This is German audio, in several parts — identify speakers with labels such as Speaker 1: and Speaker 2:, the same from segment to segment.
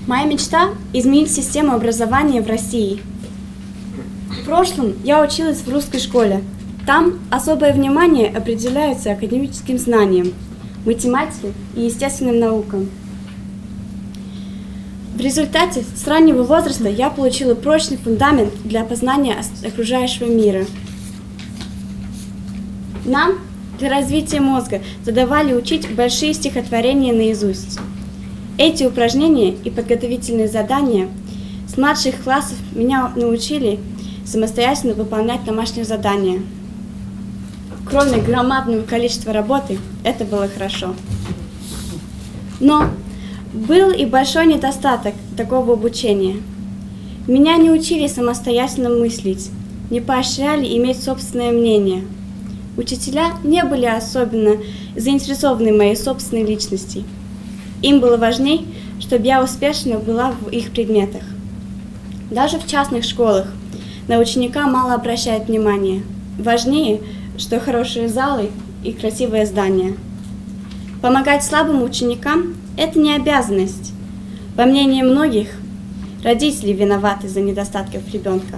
Speaker 1: Моя мечта – изменить систему образования в России. В прошлом я училась в русской школе. Там особое внимание определяется академическим знаниям, математике и естественным наукам. В результате с раннего возраста я получила прочный фундамент для познания окружающего мира. Нам для развития мозга задавали учить большие стихотворения наизусть. Эти упражнения и подготовительные задания с младших классов меня научили самостоятельно выполнять домашние задания. Кроме громадного количества работы, это было хорошо. Но был и большой недостаток такого обучения. Меня не учили самостоятельно мыслить, не поощряли иметь собственное мнение. Учителя не были особенно заинтересованы моей собственной личности. Им было важнее, чтобы я успешно была в их предметах. Даже в частных школах на ученика мало обращают внимания. Важнее, что хорошие залы и красивое здание. Помогать слабым ученикам – это не обязанность. По мнению многих, родители виноваты за недостатки ребенка.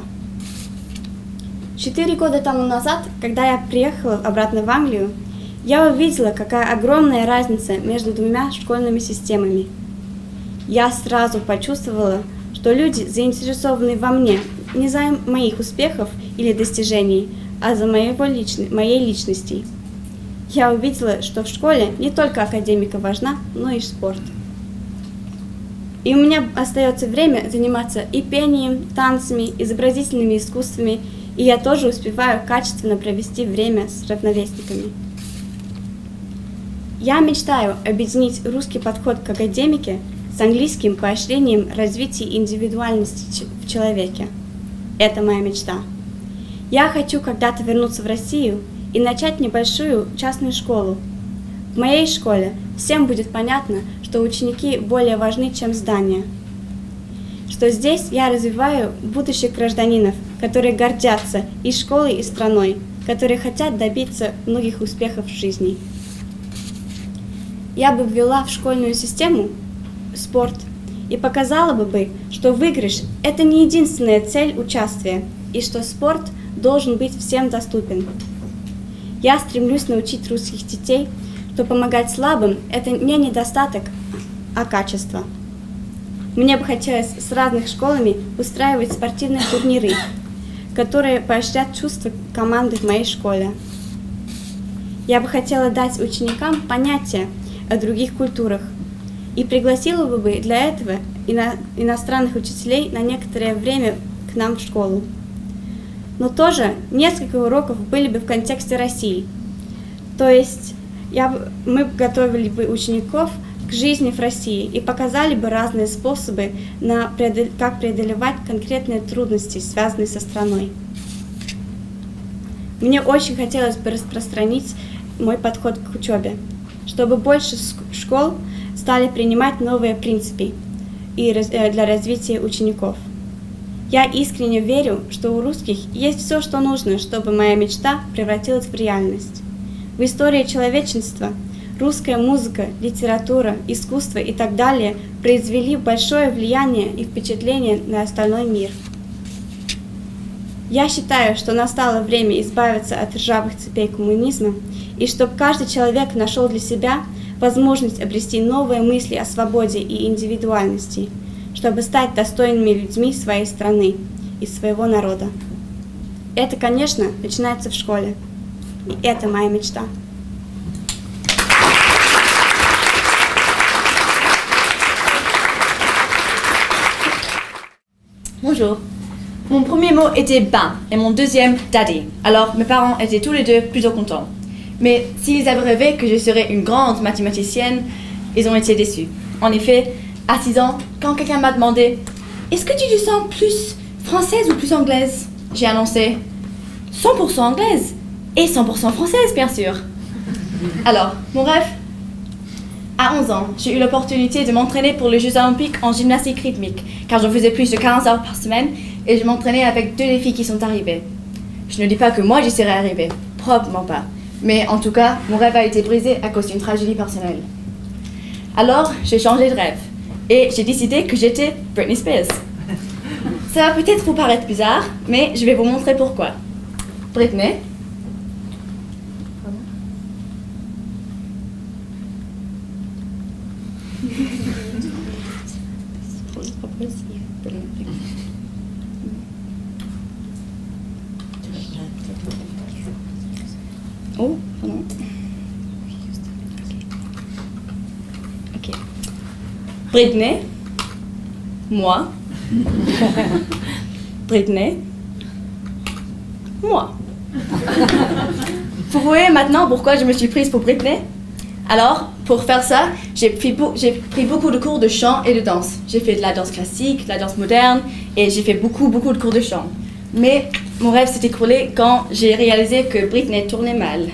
Speaker 1: 4 года тому назад, когда я приехала обратно в Англию, я увидела, какая огромная разница между двумя школьными системами. Я сразу почувствовала, что люди заинтересованы во мне не за моих успехов или достижений, а за моей личности. Я увидела, что в школе не только академика важна, но и спорт. И у меня остается время заниматься и пением, танцами, изобразительными искусствами, и я тоже успеваю качественно провести время с ровесниками. Я мечтаю объединить русский подход к академике с английским поощрением развития индивидуальности в человеке. Это моя мечта. Я хочу когда-то вернуться в Россию и начать небольшую частную школу. В моей школе всем будет понятно, что ученики более важны, чем здания. Что здесь я развиваю будущих гражданинов, которые гордятся и школой, и страной, которые хотят добиться многих успехов в жизни. Я бы ввела в школьную систему спорт и показала бы, что выигрыш – это не единственная цель участия, и что спорт должен быть всем доступен. Я стремлюсь научить русских детей, что помогать слабым – это не недостаток, а качество. Мне бы хотелось с разными школами устраивать спортивные турниры, которые поощрят чувства команды в моей школе. Я бы хотела дать ученикам понятие о других культурах и пригласила бы для этого иностранных учителей на некоторое время к нам в школу. Но тоже несколько уроков были бы в контексте России. То есть мы готовили бы учеников к жизни в России и показали бы разные способы, как преодолевать конкретные трудности, связанные со страной. Мне очень хотелось бы распространить мой подход к учебе, чтобы больше школ стали принимать новые принципы для развития учеников. Я искренне верю, что у русских есть все, что нужно, чтобы моя мечта превратилась в реальность. В истории человечества русская музыка, литература, искусство и так далее произвели большое влияние и впечатление на остальной мир. Я считаю, что настало время избавиться от ржавых цепей коммунизма и чтобы каждый человек нашел для себя возможность обрести новые мысли о свободе и индивидуальности, чтобы стать достойными людьми своей страны и своего народа. Это, конечно, начинается в школе. И это моя мечта.
Speaker 2: Bonjour. Mon premier mot était bain et mon deuxième daddy. Alors mes parents étaient tous les deux plutôt contents. Mais s'ils avaient rêvé que je serais une grande mathématicienne, ils ont été déçus. En effet, à 6 ans, quand quelqu'un m'a demandé « Est-ce que tu te sens plus française ou plus anglaise ?» J'ai annoncé « 100% anglaise et 100% française, bien sûr !» Alors, mon rêve? À 11 ans, j'ai eu l'opportunité de m'entraîner pour les Jeux Olympiques en gymnastique rythmique, car j'en faisais plus de 15 heures par semaine et je m'entraînais avec 2 des filles qui sont arrivées. Je ne dis pas que moi j'y serais arrivée, probablement pas. Mais en tout cas, mon rêve a été brisé à cause d'une tragédie personnelle. Alors, j'ai changé de rêve. et j'ai décidé que j'étais Britney Spears. Ça va peut-être vous paraître bizarre, mais je vais vous montrer pourquoi. Britney. Oh, pardon. Ok. Britney, moi. Britney, moi. Vous voyez maintenant pourquoi je me suis prise pour Britney? Alors, pour faire ça, j'ai pris beaucoup de cours de chant et de danse. J'ai fait de la danse classique, de la danse moderne, et j'ai fait beaucoup de cours de chant. Mais mon rêve s'est écroulé quand j'ai réalisé que Britney tournait mal.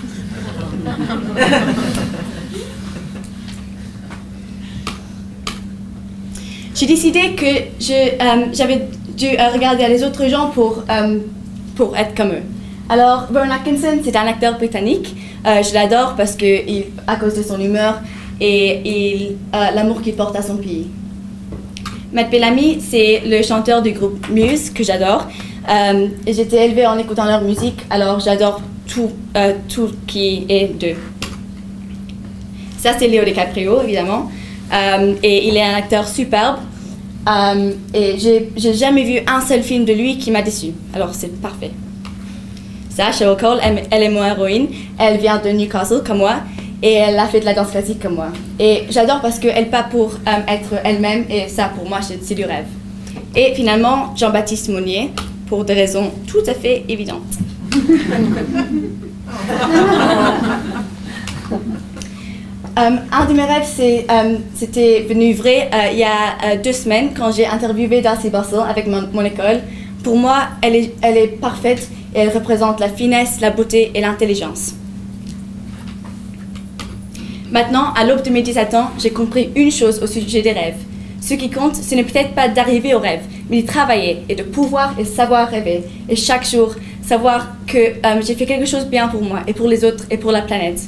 Speaker 2: J'ai décidé que j'avais dû regarder les autres gens pour être comme eux. Alors, Rowan Atkinson, c'est un acteur britannique. Je l'adore parce que, à cause de son humeur et l'amour qu'il porte à son pays. Matt Bellamy, c'est le chanteur du groupe Muse, que j'adore. J'étais élevée en écoutant leur musique, alors j'adore tout qui est d'eux. Ça, c'est Leo DiCaprio, évidemment. Et il est un acteur superbe. Et j'ai jamais vu un seul film de lui qui m'a déçu. Alors, c'est parfait. Ça, Cheryl Cole, elle est mon héroïne. Elle vient de Newcastle, comme moi. Et elle a fait de la danse classique comme moi. Et j'adore parce qu'elle part pour être elle-même. Et ça, pour moi, c'est du rêve. Et finalement, Jean-Baptiste Monnier, pour des raisons tout à fait évidentes. Un de mes rêves, c'était venu vrai il y a 2 semaines quand j'ai interviewé Darcy Bussell avec mon école. Pour moi, elle est parfaite et elle représente la finesse, la beauté et l'intelligence. Maintenant, à l'aube de mes 17 ans, j'ai compris une chose au sujet des rêves. Ce qui compte, ce n'est peut-être pas d'arriver au rêve, mais d'y travailler et de pouvoir et savoir rêver. Et chaque jour, savoir que j'ai fait quelque chose de bien pour moi et pour les autres et pour la planète.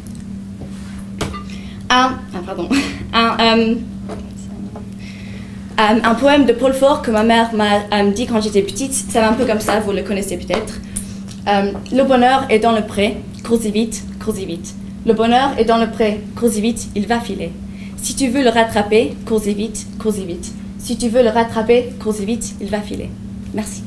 Speaker 2: Un poème de Paul Fort que ma mère m'a dit quand j'étais petite, ça va un peu comme ça, vous le connaissez peut-être. Le bonheur est dans le pré, cours-y vite, cours-y vite. Le bonheur est dans le pré, cours-y vite, il va filer. Si tu veux le rattraper, cours-y vite, cours-y vite. Si tu veux le rattraper, cours-y vite, il va filer. Merci.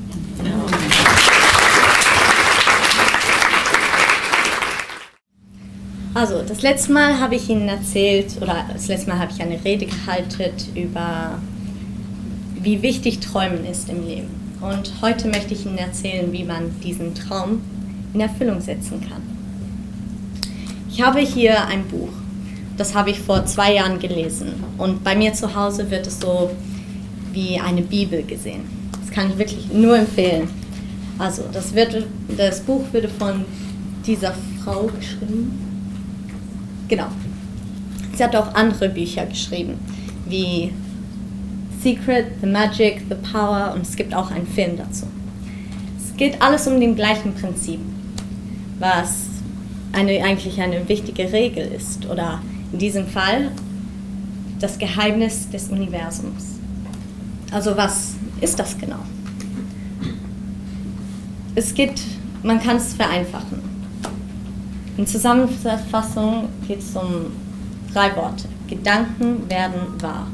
Speaker 3: Also, das letzte Mal habe ich Ihnen erzählt, oder das letzte Mal habe ich eine Rede gehalten über, wie wichtig Träumen ist im Leben. Und heute möchte ich Ihnen erzählen, wie man diesen Traum in Erfüllung setzen kann. Ich habe hier ein Buch, das habe ich vor 2 Jahren gelesen. Und bei mir zu Hause wird es so wie eine Bibel gesehen. Das kann ich wirklich nur empfehlen. Also, das Buch wurde von dieser Frau geschrieben. Genau. Sie hat auch andere Bücher geschrieben, wie Secret, The Magic, The Power, und es gibt auch einen Film dazu. Es geht alles um den gleichen Prinzip, was eigentlich eine wichtige Regel ist, oder in diesem Fall das Geheimnis des Universums. Also was ist das genau? Man kann es vereinfachen. In Zusammenfassung geht es um 3 Worte. Gedanken werden wahr.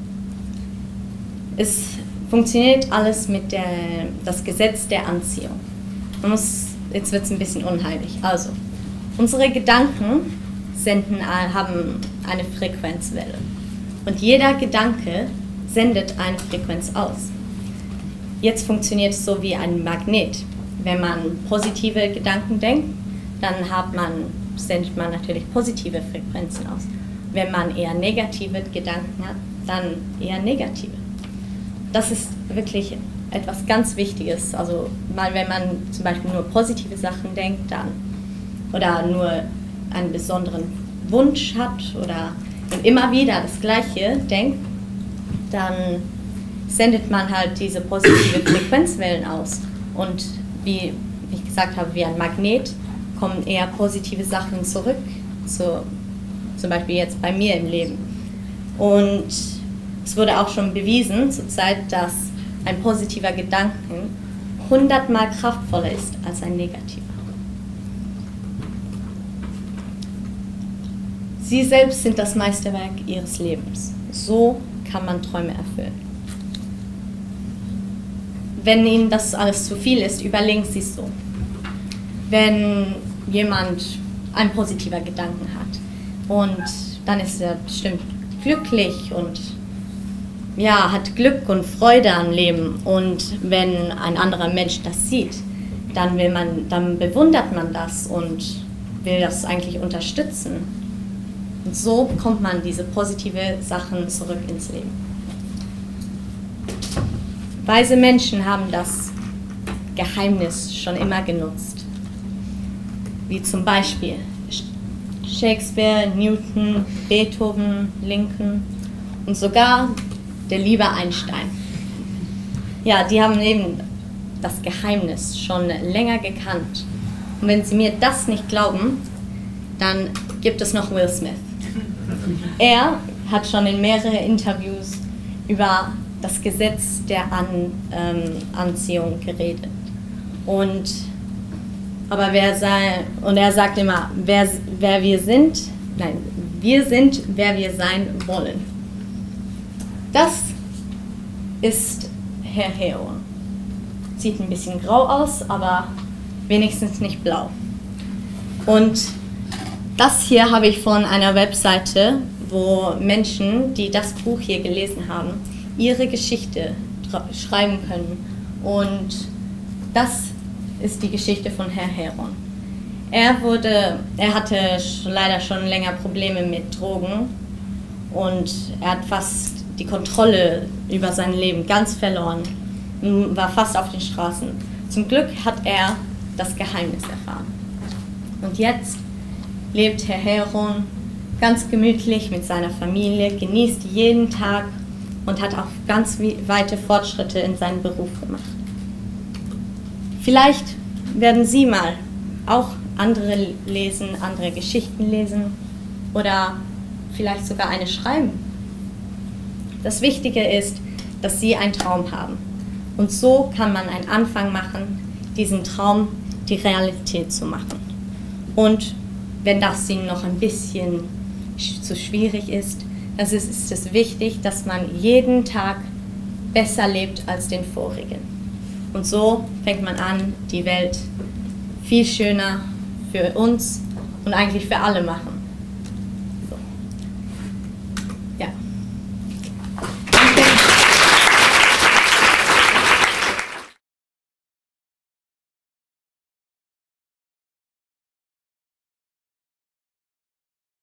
Speaker 3: Es funktioniert alles mit das Gesetz der Anziehung. Jetzt wird es ein bisschen unheilig. Also, unsere Gedanken haben eine Frequenzwelle. Und jeder Gedanke sendet eine Frequenz aus. Jetzt funktioniert es so wie ein Magnet. Wenn man positive Gedanken denkt, dann sendet man natürlich positive Frequenzen aus. Wenn man eher negative Gedanken hat, dann eher negative. Das ist wirklich etwas ganz Wichtiges. Also wenn man zum Beispiel nur positive Sachen denkt, oder nur einen besonderen Wunsch hat und immer wieder das Gleiche denkt, dann sendet man halt diese positive Frequenzwellen aus. Und wie ich gesagt habe, wie ein Magnet kommen eher positive Sachen zurück, zum Beispiel jetzt bei mir im Leben. Und Es wurde auch schon bewiesen zurzeit, dass ein positiver Gedanke 100-mal kraftvoller ist als ein negativer. Sie selbst sind das Meisterwerk ihres Lebens. So kann man Träume erfüllen. Wenn Ihnen das alles zu viel ist, überlegen Sie es so. Wenn jemand einen positiven Gedanken hat und dann ist er bestimmt glücklich und ja, hat Glück und Freude am Leben, und wenn ein anderer Mensch das sieht, dann bewundert man das und will das eigentlich unterstützen. Und so bekommt man diese positive Sachen zurück ins Leben. Weise Menschen haben das Geheimnis schon immer genutzt. Wie zum Beispiel Shakespeare, Newton, Beethoven, Lincoln und sogar der liebe Einstein. Ja, die haben eben das Geheimnis schon länger gekannt. Und wenn Sie mir das nicht glauben, dann gibt es noch Will Smith. Er hat schon in mehreren Interviews über das Gesetz der Anziehung geredet. Er sagt immer, wer wir sind, nein, wir sind, wer wir sein wollen. Das ist Herr Heron. Sieht ein bisschen grau aus, aber wenigstens nicht blau. Und das hier habe ich von einer Webseite, wo Menschen, die das Buch hier gelesen haben, ihre Geschichte schreiben können. Und das ist die Geschichte von Herr Heron. Er hatte leider schon länger Probleme mit Drogen und er hat fast die Kontrolle über sein Leben ganz verloren, war fast auf den Straßen. Zum Glück hat er das Geheimnis erfahren. Und jetzt lebt Herr Heron ganz gemütlich mit seiner Familie, genießt jeden Tag und hat auch ganz weite Fortschritte in seinem Beruf gemacht. Vielleicht werden Sie mal auch andere lesen, andere Geschichten lesen oder vielleicht sogar eine schreiben. Das Wichtige ist, dass Sie einen Traum haben. Und so kann man einen Anfang machen, diesen Traum die Realität zu machen. Und wenn das Ihnen noch ein bisschen zu schwierig ist, dann ist es wichtig, dass man jeden Tag besser lebt als den vorigen. Und so fängt man an, die Welt viel schöner für uns und eigentlich für alle machen.